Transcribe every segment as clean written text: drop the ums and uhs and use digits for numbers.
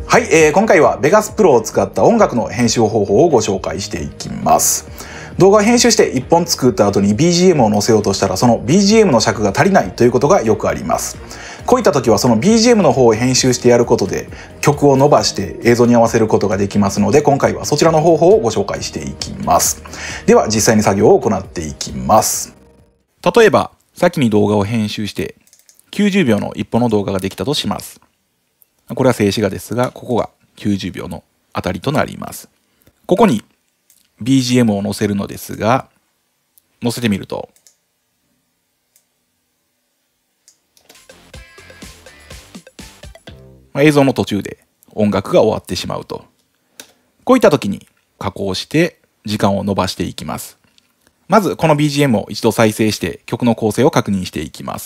はい、今回は Vegas Pro を使った音楽の編集方法をご紹介していきます。動画を編集して1本作った後に BGM を載せようとしたらその BGM の尺が足りないということがよくあります。こういった時はその BGM の方を編集してやることで曲を伸ばして映像に合わせることができますので、今回はそちらの方法をご紹介していきます。では実際に作業を行っていきます。例えば先に動画を編集して90秒の1本の動画ができたとします。これは静止画ですが、ここが90秒のあたりとなります。ここに BGM を載せるのですが、載せてみると、映像の途中で音楽が終わってしまうと。こういった時に加工して時間を伸ばしていきます。まずこの BGM を一度再生して曲の構成を確認していきます。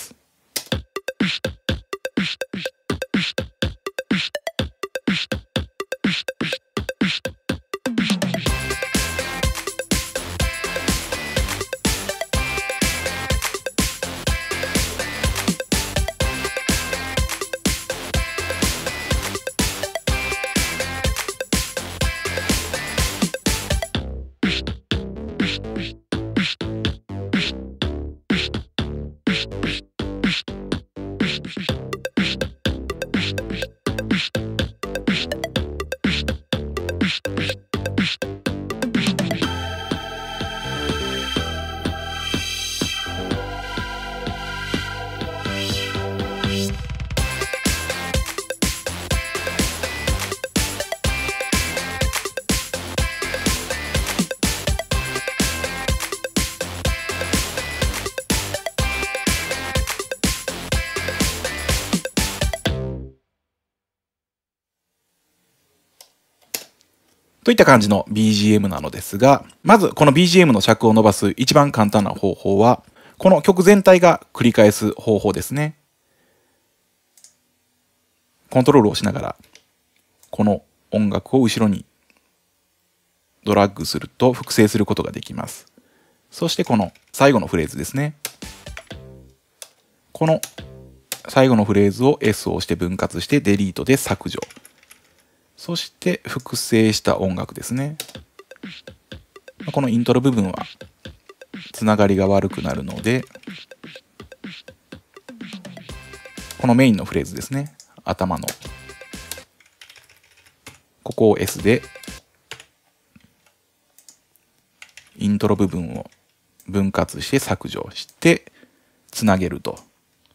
といった感じの BGM なのですが、まずこの BGM の尺を伸ばす一番簡単な方法は、この曲全体が繰り返す方法ですね。コントロールをしながら、この音楽を後ろにドラッグすると複製することができます。そしてこの最後のフレーズですね。この最後のフレーズを S を押して分割してデリートで削除。そして複製した音楽ですね。このイントロ部分はつながりが悪くなるので、このメインのフレーズですね。頭のここを S でイントロ部分を分割して削除してつなげると。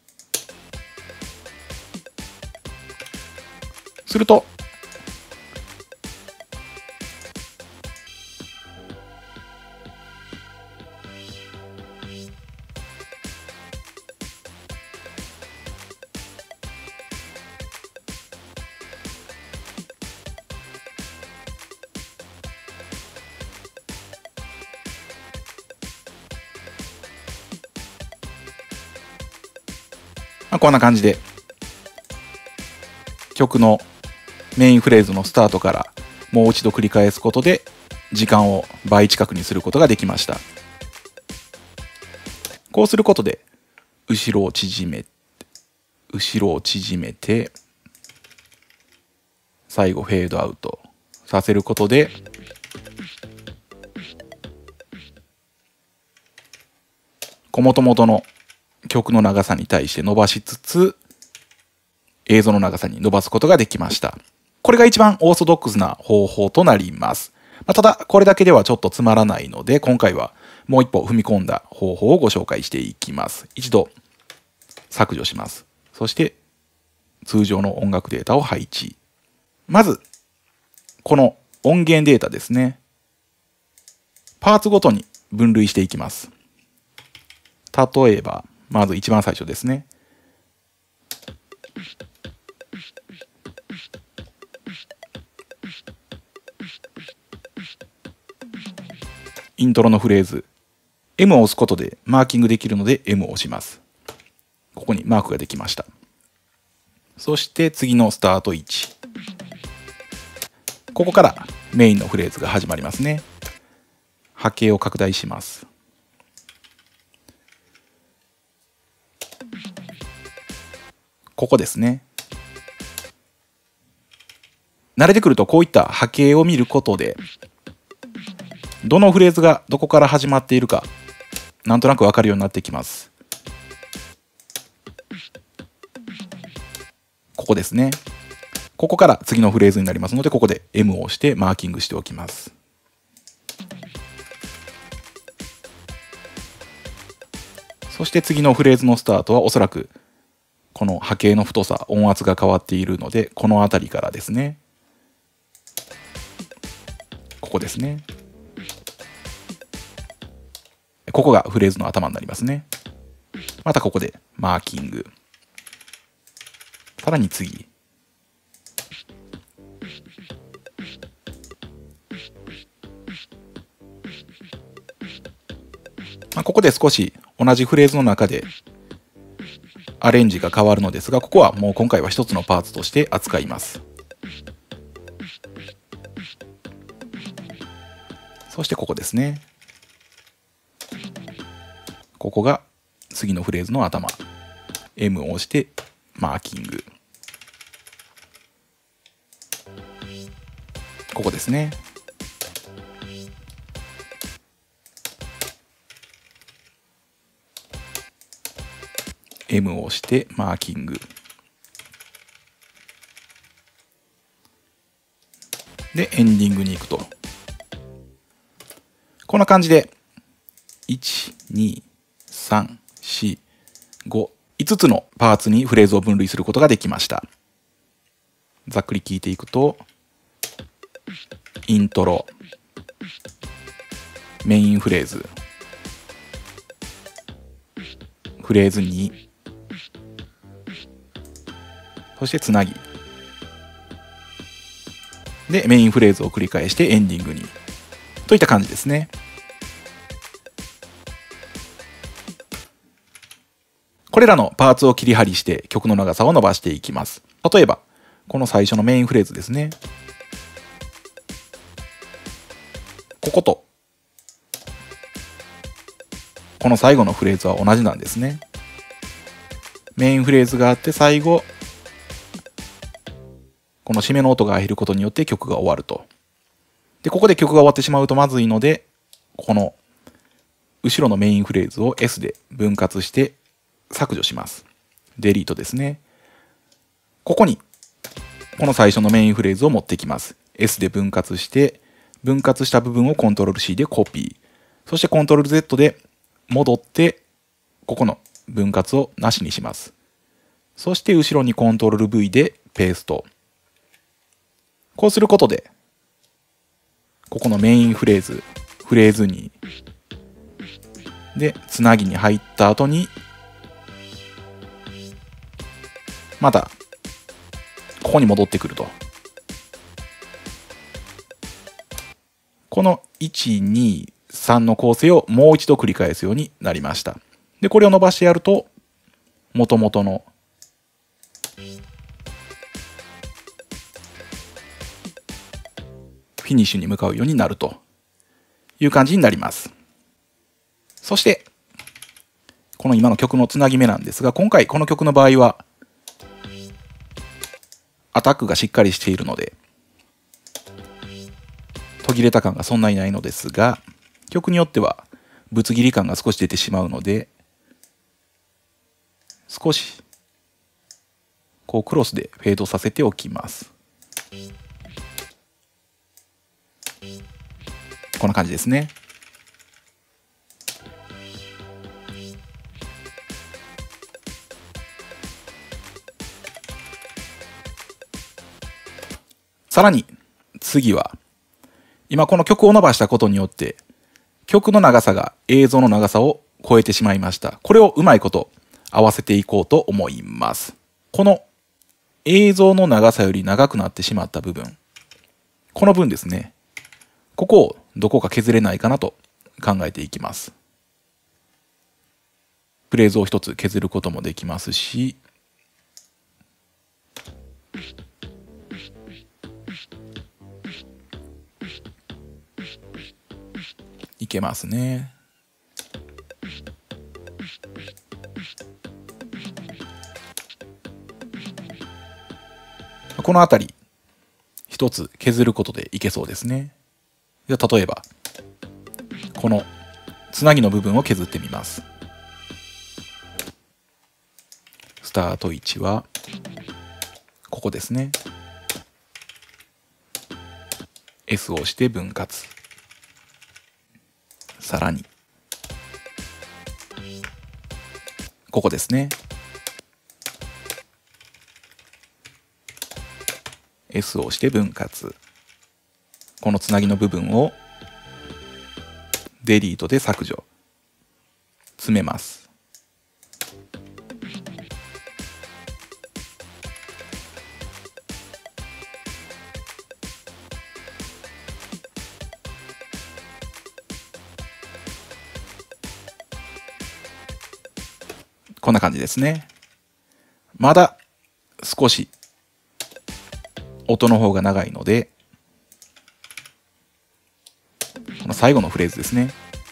するとこんな感じで曲のメインフレーズのスタートからもう一度繰り返すことで時間を倍近くにすることができました。こうすることで後ろを縮めて最後フェードアウトさせることで元々の曲の長さに対して伸ばしつつ映像の長さに伸ばすことができました。これが一番オーソドックスな方法となります。ただこれだけではちょっとつまらないので、今回はもう一歩踏み込んだ方法をご紹介していきます。一度削除します。そして通常の音楽データを配置。まずこの音源データですね。パーツごとに分類していきます。例えばまず一番最初ですね。イントロのフレーズ M を押すことでマーキングできるので M を押します。ここにマークができました。そして次のスタート位置、ここからメインのフレーズが始まりますね。波形を拡大します。ここですね。 慣れてくるとこういった波形を見ることで、どのフレーズがどこから始まっているか、なんとなくわかるようになってきます。ここですね。ここから次のフレーズになりますので、ここで M を押してマーキングしておきます。そして次のフレーズのスタートはおそらくこの波形の太さ、音圧が変わっているので、この辺りからですね。ここですね。ここがフレーズの頭になりますね。またここでマーキング。さらに次。ここで少し同じフレーズの中でアレンジが変わるのですが、ここはもう今回は一つのパーツとして扱います。そしてここですね。ここが次のフレーズの頭。M を押してマーキング。ここですね。M を押してマーキング。で、エンディングに行くと。こんな感じで、1、2、3、4、5、5つのパーツにフレーズを分類することができました。ざっくり聞いていくと、イントロ、メインフレーズ、フレーズ2、そしてつなぎ。で、メインフレーズを繰り返してエンディングに。といった感じですね。これらのパーツを切り張りして曲の長さを伸ばしていきます。例えば、この最初のメインフレーズですね。ここと、この最後のフレーズは同じなんですね。メインフレーズがあって最後、この締めの音が入ることによって曲が終わると。で、ここで曲が終わってしまうとまずいので、この後ろのメインフレーズを S で分割して削除します。デリートですね。ここに、この最初のメインフレーズを持ってきます。S で分割して、分割した部分を Ctrl+C でコピー。そして Ctrl+Z で戻って、ここの分割をなしにします。そして後ろに Ctrl+V でペースト。こうすることで、ここのメインフレーズ、フレーズ2で、つなぎに入った後に、また、ここに戻ってくると。この1、2、3の構成をもう一度繰り返すようになりました。で、これを伸ばしてやると、元々のフィニッシュに向かうようになるという感じになります。そして、この今の曲のつなぎ目なんですが、今回この曲の場合は、アタックがしっかりしているので、途切れた感がそんなにないのですが、曲によってはぶつ切り感が少し出てしまうので、少しこうクロスでフェードさせておきます。こんな感じですね。さらに次は、今この曲を伸ばしたことによって曲の長さが映像の長さを超えてしまいました。これをうまいこと合わせていこうと思います。この映像の長さより長くなってしまった部分、この分ですね、ここをどこか削れないかなと考えていきます。フレーズを一つ削ることもできますし、いけますね。このあたり一つ削ることでいけそうですね。では例えばこのつなぎの部分を削ってみます。スタート位置はここですね。S を押して分割。さらにここですね。S を押して分割。このつなぎの部分をデリートで削除。詰めます。こんな感じですね。まだ少し音の方が長いので、この最後のフレーズですね。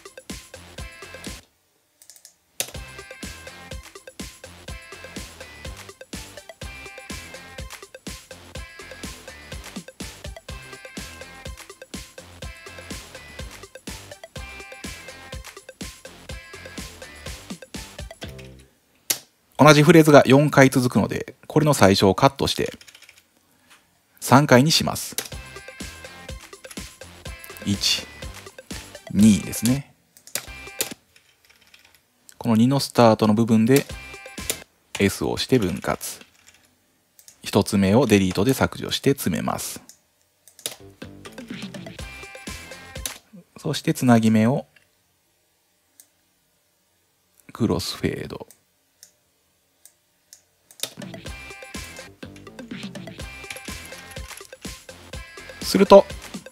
同じフレーズが4回続くので、これの最初をカットして3回にします。1、2ですね。この2のスタートの部分で S を押して分割。1つ目をデリートで削除して詰めます。そしてつなぎ目をクロスフェード。すると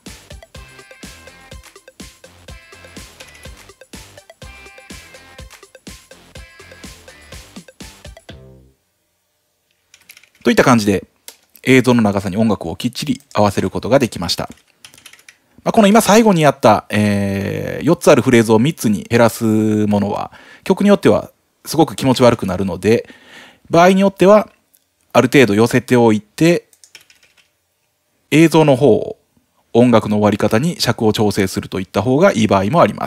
といった感じで映像の長さに音楽をきっちり合わせることができました。この今最後にやった、4つあるフレーズを3つに減らすものは曲によってはすごく気持ち悪くなるので、場合によってはある程度寄せておいて映像の方を音楽の終わり方に尺を調整するといった方がいい場合もあります。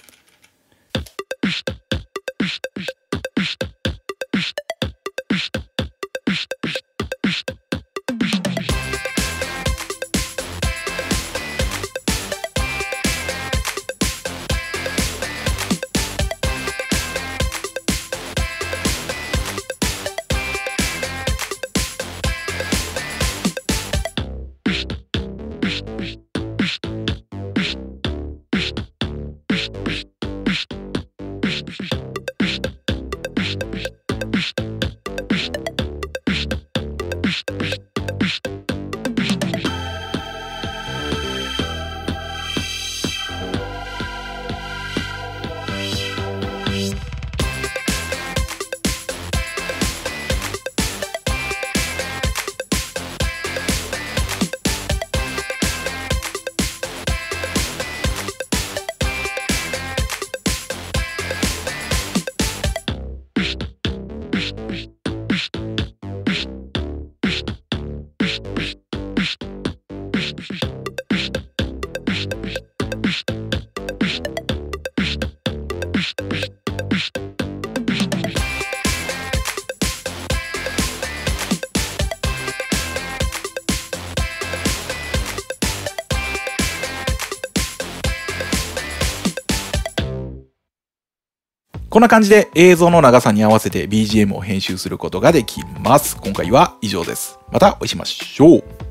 こんな感じで映像の長さに合わせて BGM を編集することができます。今回は以上です。またお会いしましょう。